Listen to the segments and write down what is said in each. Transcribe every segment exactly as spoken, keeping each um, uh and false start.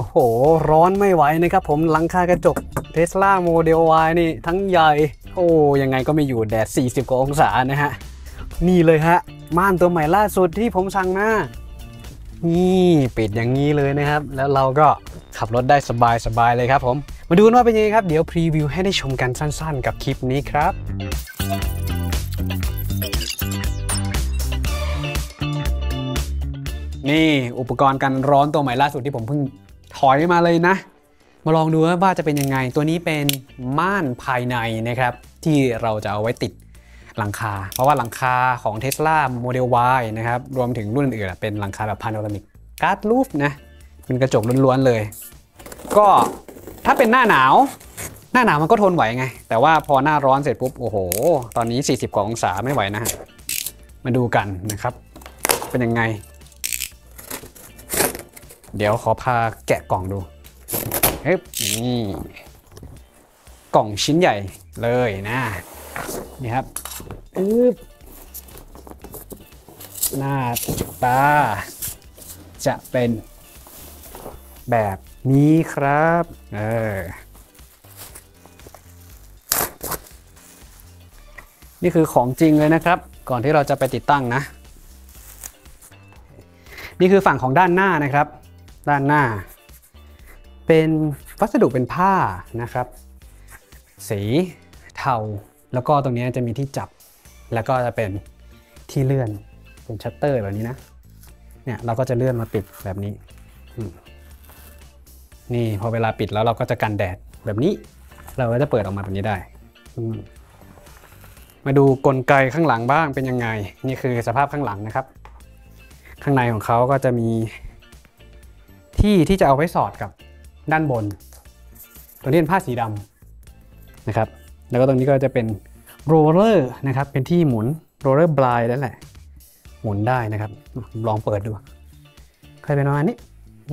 โอ้โหร้อนไม่ไหวนะครับผมหลังคากระจก Tesla Model Y นี่ทั้งใหญ่โอ้ยังไงก็ไม่อยู่แดดสี่สิบกว่าองศานะฮะนี่เลยฮะม่านตัวใหม่ล่าสุดที่ผมสั่งมานี่ปิดอย่างนี้เลยนะครับแล้วเราก็ขับรถได้สบายๆเลยครับผมมาดูว่าเป็นยังไงครับเดี๋ยวพรีวิวให้ได้ชมกันสั้นๆกับคลิปนี้ครับนี่อุปกรณ์กันร้อนตัวใหม่ล่าสุดที่ผมเพิ่งถอยมาเลยนะมาลองดูว่าจะเป็นยังไงตัวนี้เป็นม่านภายในนะครับที่เราจะเอาไว้ติดหลังคาเพราะว่าหลังคาของ Tesla Model Y นะครับรวมถึงรุ่นอื่นๆเป็นหลังคาแบบ Panoramic Glass Roof นะเป็นกระจกล้วนๆเลยก็ถ้าเป็นหน้าหนาวหน้าหนาวมันก็ทนไหวไงแต่ว่าพอหน้าร้อนเสร็จปุ๊บโอ้โหตอนนี้สี่สิบกว่าองศาไม่ไหวนะฮะมาดูกันนะครับเป็นยังไงเดี๋ยวขอพาแกะกล่องดูเฮ้ยนี่กล่องชิ้นใหญ่เลยนะนี่ครับปึ๊บหน้าตาจะเป็นแบบนี้ครับเออนี่คือของจริงเลยนะครับก่อนที่เราจะไปติดตั้งนะนี่คือฝั่งของด้านหน้านะครับด้านหน้าเป็นวัสดุเป็นผ้านะครับสีเทาแล้วก็ตรงนี้จะมีที่จับแล้วก็จะเป็นที่เลื่อนเป็นชัตเตอร์แบบนี้นะเนี่ยเราก็จะเลื่อนมาปิดแบบนี้นี่พอเวลาปิดแล้วเราก็จะกันแดดแบบนี้เราก็จะเปิดออกมาแบบนี้ได้มาดูกลไกข้างหลังบ้างเป็นยังไงนี่คือสภาพข้างหลังนะครับข้างในของเขาก็จะมีที่ที่จะเอาไว้สอดกับด้านบนตัวนี้เป็นผ้าสีดำนะครับแล้วก็ตรงนี้ก็จะเป็นโรลเลอร์นะครับเป็นที่หมุนโรลเลอร์บลายนั่นแหละหมุนได้นะครับลองเปิดดูเคยเป็นประมาณนี้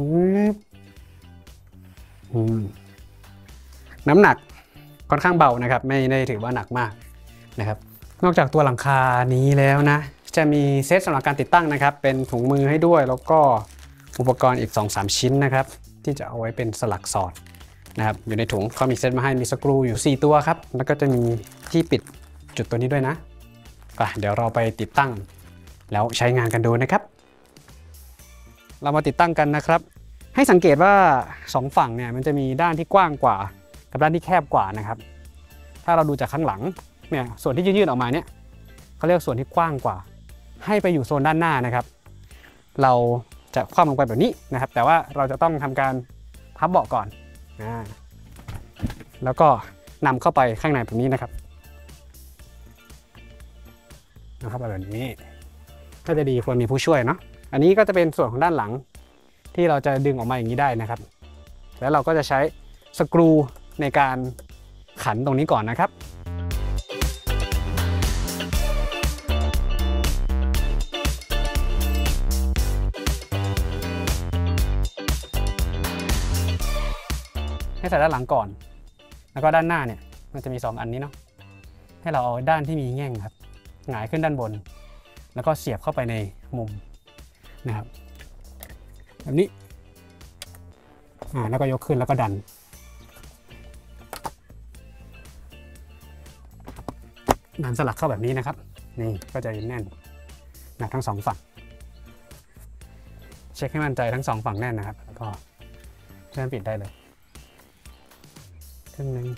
น้ำหนักค่อนข้างเบานะครับไม่ได้ถือว่าหนักมากนะครับนอกจากตัวหลังคานี้แล้วนะจะมีเซตสำหรับการติดตั้งนะครับเป็นถุงมือให้ด้วยแล้วก็อุปกรณ์อีก สองสาม ชิ้นนะครับที่จะเอาไว้เป็นสลักสอดนะครับอยู่ในถุงเขามีเซตมาให้มีสกรูอยู่สี่ตัวครับแล้วก็จะมีที่ปิดจุดตัวนี้ด้วยนะก็เดี๋ยวเราไปติดตั้งแล้วใช้งานกันดูนะครับเรามาติดตั้งกันนะครับให้สังเกตว่าสองฝั่งเนี่ยมันจะมีด้านที่กว้างกว่ากับด้านที่แคบกว่านะครับถ้าเราดูจากข้างหลังเนี่ยส่วนที่ยื่นๆออกมาเนี่ยเขาเรียกส่วนที่กว้างกว่าให้ไปอยู่โซนด้านหน้านะครับเราจะคว่ำลงไปแบบนี้นะครับแต่ว่าเราจะต้องทำการพับเบาะก่อนนะแล้วก็นำเข้าไปข้างในแบบนี้นะครับนำเข้าไปแบบนี้ก็จะดีควรมีผู้ช่วยเนาะอันนี้ก็จะเป็นส่วนของด้านหลังที่เราจะดึงออกมาอย่างนี้ได้นะครับแล้วเราก็จะใช้สกรูในการขันตรงนี้ก่อนนะครับให้ใส่ด้านหลังก่อนแล้วก็ด้านหน้าเนี่ยมันจะมีสองอันนี้เนาะให้เราเอาด้านที่มีแง่งครับหงายขึ้นด้านบนแล้วก็เสียบเข้าไปในมุมนะครับแบบนี้อ่าแล้วก็ยกขึ้นแล้วก็ดันดันสลักเข้าแบบนี้นะครับนี่ก็จะแน่นหนักทั้งสองฝั่งเช็คให้มั่นใจทั้งสองฝั่งแน่นนะครับแล้วก็เลื่อนปิดได้เลยครึ่งนึง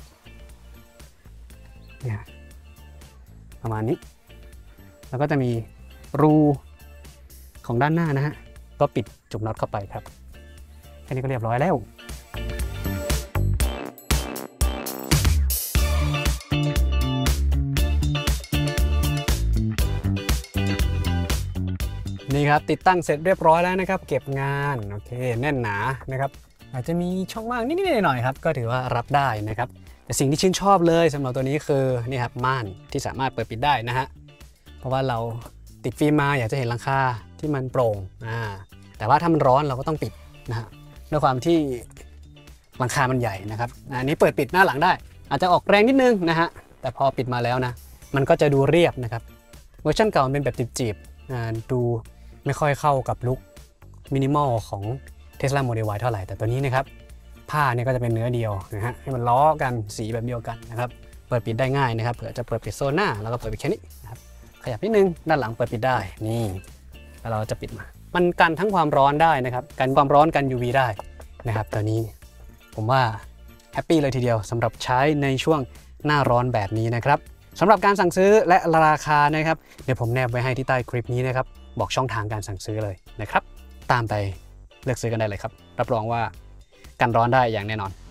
เนี่ยประมาณนี้แล้วก็จะมีรูของด้านหน้านะฮะก็ปิดจุกน็อตเข้าไปครับแค่นี้ก็เรียบร้อยแล้วนี่ครับติดตั้งเสร็จเรียบร้อยแล้วนะครับเก็บงานโอเคแน่นหนานะครับอาจจะมีช่องว่างนิดๆหน่อยๆครับก็ถือว่ารับได้นะครับแต่สิ่งที่ชื่นชอบเลยสำหรับตัวนี้คือนี่ครับม่านที่สามารถเปิดปิดได้นะฮะเพราะว่าเราติดฟิล์มมาอยากจะเห็นหลังคาที่มันโปร่งอ่าแต่ว่าถ้ามันร้อนเราก็ต้องปิดนะฮะด้วยความที่หลังคามันใหญ่นะครับอันนี้เปิดปิดหน้าหลังได้อาจจะออกแรงนิดนึงนะฮะแต่พอปิดมาแล้วนะมันก็จะดูเรียบนะครับเวอร์ชันเก่าเป็นแบบจีบๆดูไม่ค่อยเข้ากับลุคมินิมอลของ Tesla Model Y เท่าไหร่แต่ตัวนี้นะครับผ้าเนี่ยก็จะเป็นเนื้อเดียวนะฮะให้มันล้อกันสีแบบเดียวกันนะครับเปิดปิดได้ง่ายนะครับเผื่อจะเปิดปิดโซนหน้าแล้วก็เปิดปิดแค่นี้นะครับขยับนิดนึงด้านหลังเปิดปิดได้นี่แล้วเราจะปิดมามันกันทั้งความร้อนได้นะครับกันความร้อนกัน ยู วี ได้นะครับตัวนี้ผมว่าแฮปปี้เลยทีเดียวสำหรับใช้ในช่วงหน้าร้อนแบบนี้นะครับสำหรับการสั่งซื้อและราคานะครับเดี๋ยวผมแนบไว้ให้ที่ใต้คลิปนี้นะครับบอกช่องทางการสั่งซื้อเลยนะครับตามไปเลือกซื้อกันได้เลยครับรับรองว่ากันร้อนได้อย่างแน่นอน